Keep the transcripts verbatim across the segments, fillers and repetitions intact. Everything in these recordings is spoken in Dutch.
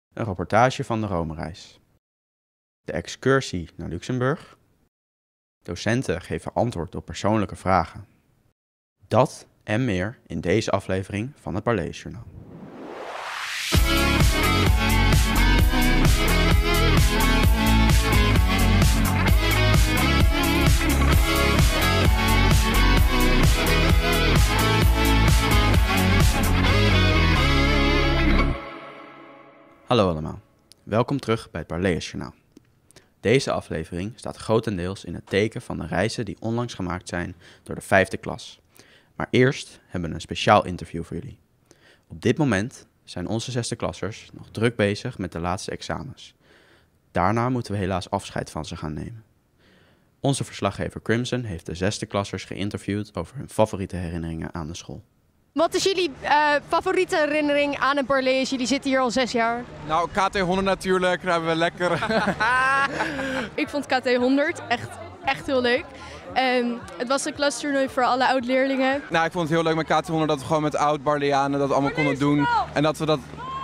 Een reportage van de Rome-reis. De excursie naar Luxemburg. Docenten geven antwoord op persoonlijke vragen. Dat en meer in deze aflevering van het Barlees Journaal. Hallo allemaal, welkom terug bij het Barlees Journaal. Deze aflevering staat grotendeels in het teken van de reizen die onlangs gemaakt zijn door de vijfde klas. Maar eerst hebben we een speciaal interview voor jullie. Op dit moment zijn onze zesdeklassers nog druk bezig met de laatste examens. Daarna moeten we helaas afscheid van ze gaan nemen. Onze verslaggever Crimson heeft de zesdeklassers geïnterviewd over hun favoriete herinneringen aan de school. Wat is jullie uh, favoriete herinnering aan het Barlees? Jullie zitten hier al zes jaar. Nou, K T honderd natuurlijk, daar hebben we lekker. Ik vond K T honderd echt, echt heel leuk. Um, het was een klastoernooi voor alle oud-leerlingen. Nou, ik vond het heel leuk met K T honderd dat we gewoon met oud-Barleanen dat allemaal konden doen. En dat we dat...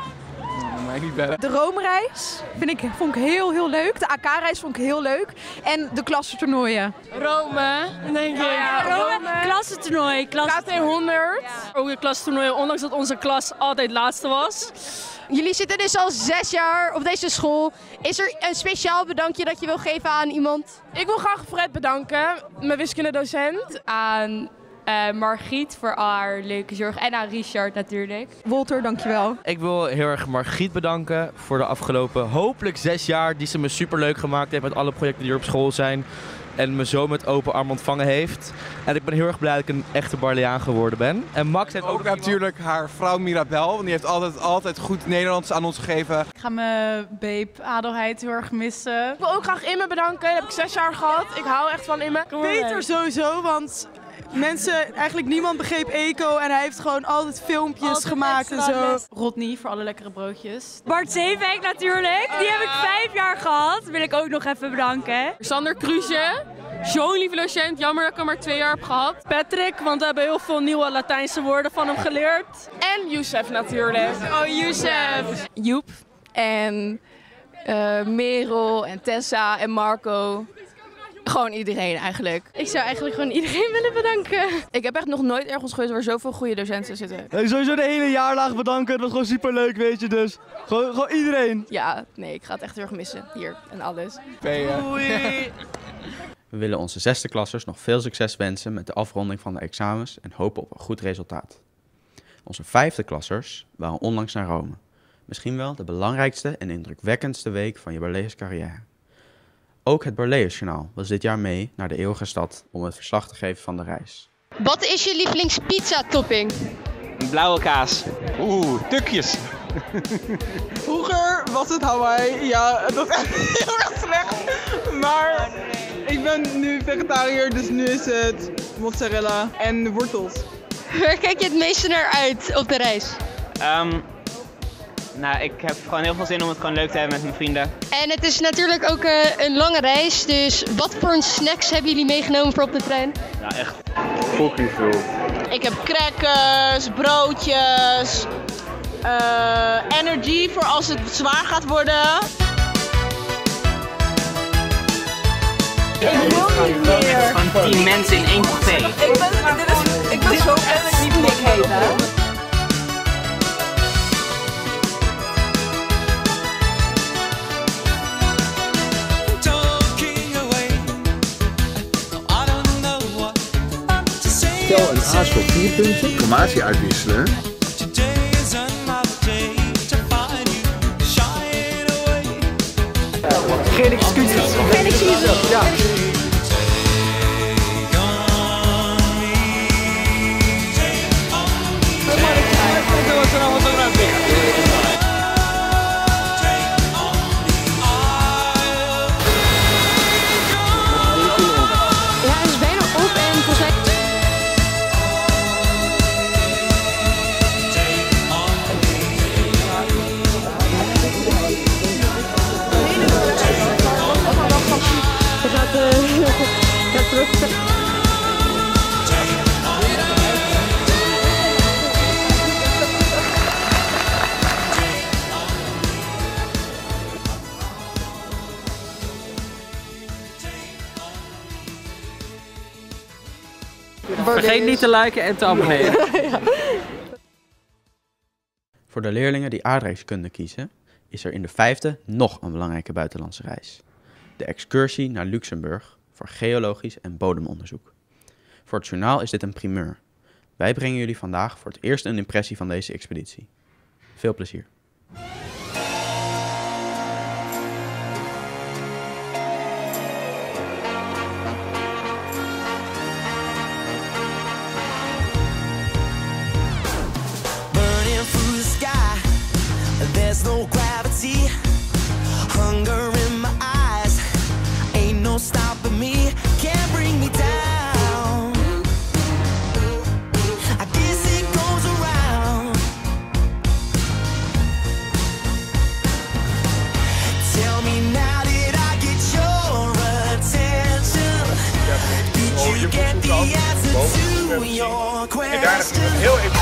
Niet de Rome-reis vind ik, vond ik heel, heel leuk. De A K-reis vond ik heel leuk. En de klassentoernooien. Rome, denk ik. Ja, Rome. Klassentoernooi. Klasse... K T honderd. Ja. Ook de klassentoernooien, ondanks dat onze klas altijd laatste was. Jullie zitten dus al zes jaar op deze school. Is er een speciaal bedankje dat je wil geven aan iemand? Ik wil graag Fred bedanken, mijn wiskundedocent. Aan uh, Margriet voor haar leuke zorg en aan Richard natuurlijk. Wolter, dankjewel. Ik wil heel erg Margriet bedanken voor de afgelopen hopelijk zes jaar die ze me superleuk gemaakt heeft met alle projecten die er op school zijn. En me zo met open arm ontvangen heeft. En ik ben heel erg blij dat ik een echte Barleaan geworden ben. En Max heeft ook, ook natuurlijk haar vrouw Mirabel, want die heeft altijd, altijd goed Nederlands aan ons gegeven. Ik ga mijn babe Adelheid heel erg missen. Ik wil ook graag Imme bedanken, dat heb ik zes jaar gehad. Ik hou echt van Imme. Peter sowieso, want mensen, eigenlijk niemand begreep eco en hij heeft gewoon altijd filmpjes altijd gemaakt en zo. Les. Rodney voor alle lekkere broodjes. Bart Zeebeek natuurlijk, die heb ik vijf jaar gehad. Wil ik ook nog even bedanken. Sander Kruusje, zo'n lieve docent, jammer dat ik hem maar twee jaar heb gehad. Patrick, want we hebben heel veel nieuwe Latijnse woorden van hem geleerd. En Youssef natuurlijk. Oh, Youssef. Joep en uh, Merel en Tessa en Marco. Gewoon iedereen eigenlijk. Ik zou eigenlijk gewoon iedereen willen bedanken. Ik heb echt nog nooit ergens geweest waar zoveel goede docenten zitten. Hey, sowieso de hele jaarlaag bedanken. Het was gewoon superleuk, weet je. Dus gewoon, gewoon iedereen. Ja, nee, ik ga het echt heel erg missen. Hier en alles. Doei. We willen onze zesdeklassers nog veel succes wensen met de afronding van de examens en hopen op een goed resultaat. Onze vijfdeklassers waren onlangs naar Rome. Misschien wel de belangrijkste en indrukwekkendste week van je Barlees carrière. Ook het Barlees Journaal was dit jaar mee naar de eeuwige stad om het verslag te geven van de reis. Wat is je lievelingspizza topping? Blauwe kaas. Oeh, tukjes. Vroeger was het Hawaii. Ja, dat is echt heel erg slecht. Maar ik ben nu vegetariër, dus nu is het mozzarella en wortels. Waar kijk je het meeste naar uit op de reis? Um, nou, ik heb gewoon heel veel zin om het gewoon leuk te hebben met mijn vrienden. En het is natuurlijk ook uh, een lange reis, dus wat voor snacks hebben jullie meegenomen voor op de trein? Nou, echt fucking veel. Ik heb crackers, broodjes, uh, energy voor als het zwaar gaat worden. Ik wil niet meer. Van tien mensen in één coupé. Ik ben, dit is, ik ben zo echt niet dik heet, hè? Stel een aas voor vier punten. Informatie uitwisselen. Geen excuses. Geen excuses. Ja. We gaan Vergeet niet te liken en te abonneren. Ja. Voor de leerlingen die aardrijkskunde kiezen, is er in de vijfde nog een belangrijke buitenlandse reis. De excursie naar Luxemburg voor geologisch en bodemonderzoek. Voor het journaal is dit een primeur. Wij brengen jullie vandaag voor het eerst een impressie van deze expeditie. Veel plezier. There's no gravity, hunger in my eyes, ain't no stopping me, can't bring me down. I guess it goes around. Tell me now, did I get your attention? Did you get the answer to your question?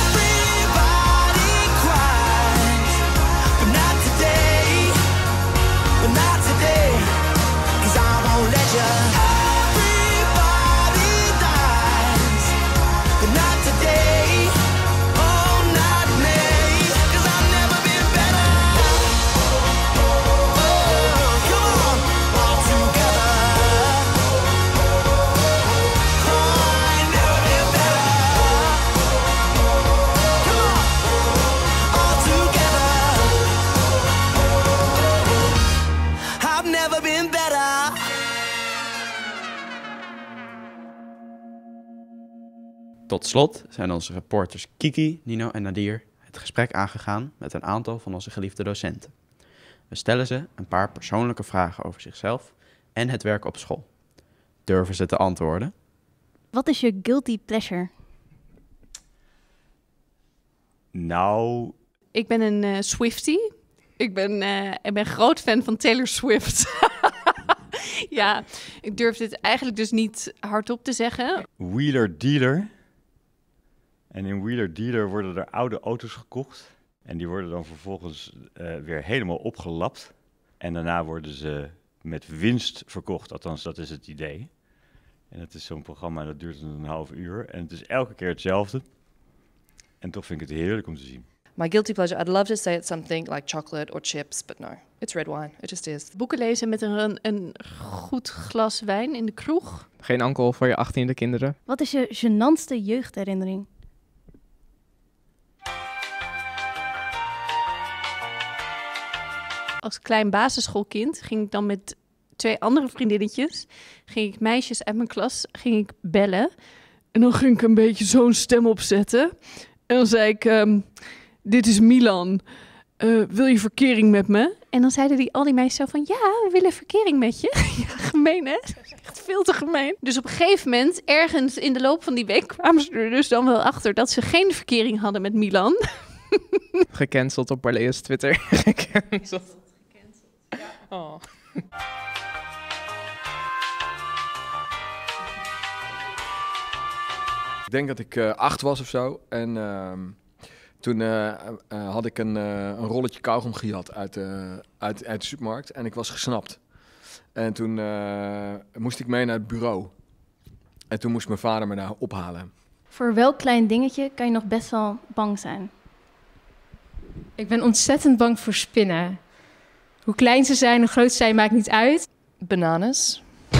Tot slot zijn onze reporters Kiki, Nino en Nadir het gesprek aangegaan met een aantal van onze geliefde docenten. We stellen ze een paar persoonlijke vragen over zichzelf en het werk op school. Durven ze te antwoorden? Wat is je guilty pleasure? Nou... Ik ben een uh, Swiftie. Ik ben, uh, ik ben groot fan van Taylor Swift. Ja, ik durf dit eigenlijk dus niet hardop te zeggen. Wheeler Dealer. En in Wheeler Dealer worden er oude auto's gekocht. En die worden dan vervolgens uh, weer helemaal opgelapt. En daarna worden ze met winst verkocht. Althans, dat is het idee. En het is zo'n programma dat duurt een half uur. En het is elke keer hetzelfde. En toch vind ik het heerlijk om te zien. My guilty pleasure, I'd love to say it's something like chocolate or chips, but no. It's red wine. It just is. Boeken lezen met een, een goed glas wijn in de kroeg. Geen alcohol voor je achttiende kinderen. Wat is je gênantste jeugdherinnering? Als klein basisschoolkind ging ik dan met twee andere vriendinnetjes, ging ik meisjes uit mijn klas, ging ik bellen. En dan ging ik een beetje zo'n stem opzetten. En dan zei ik, um, dit is Milan, uh, wil je verkering met me? En dan zeiden die, al die meisjes zo van, ja, we willen verkering met je. Ja, gemeen hè? Echt veel te gemeen. Dus op een gegeven moment, ergens in de loop van die week, kwamen ze er dus dan wel achter dat ze geen verkering hadden met Milan. Gecanceld op Barlea's Twitter. Gecanceld. Oh. Ik denk dat ik uh, acht was of zo. En uh, toen uh, uh, had ik een, uh, een rolletje kauwgom gejat uit, uh, uit, uit de supermarkt. En ik was gesnapt. En toen uh, moest ik mee naar het bureau. En toen moest mijn vader me daar ophalen. Voor welk klein dingetje kan je nog best wel bang zijn? Ik ben ontzettend bang voor spinnen. Hoe klein ze zijn, hoe groot ze zijn, maakt niet uit. Bananas.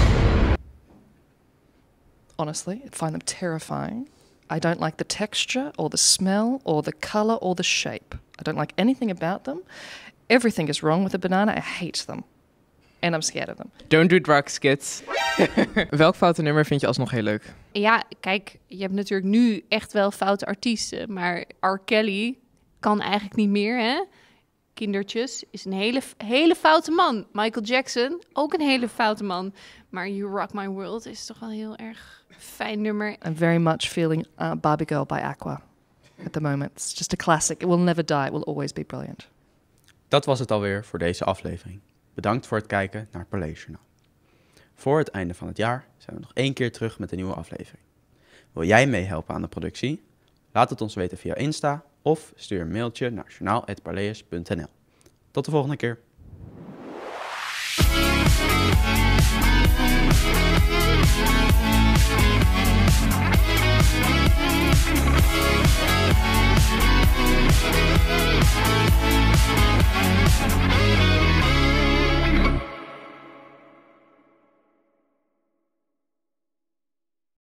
Honestly, I find them terrifying. I don't like the texture or the smell or the color or the shape. I don't like anything about them. Everything is wrong with a banana. I hate them. And I'm scared of them. Don't do drugs, kids. Welk foute nummer vind je alsnog heel leuk? Ja, kijk, je hebt natuurlijk nu echt wel foute artiesten. Maar R. Kelly kan eigenlijk niet meer, hè? Kindertjes is een hele, hele foute man. Michael Jackson, ook een hele foute man. Maar You Rock My World is toch wel heel erg fijn nummer. I'm very much feeling uh, Barbie Girl by Aqua at the moment. It's just a classic. It will never die. It will always be brilliant. Dat was het alweer voor deze aflevering. Bedankt voor het kijken naar Parlees Journaal. Voor het einde van het jaar zijn we nog één keer terug met een nieuwe aflevering. Wil jij meehelpen aan de productie? Laat het ons weten via Insta of stuur een mailtje naar journaal apenstaartje parlees punt n l. Tot de volgende keer.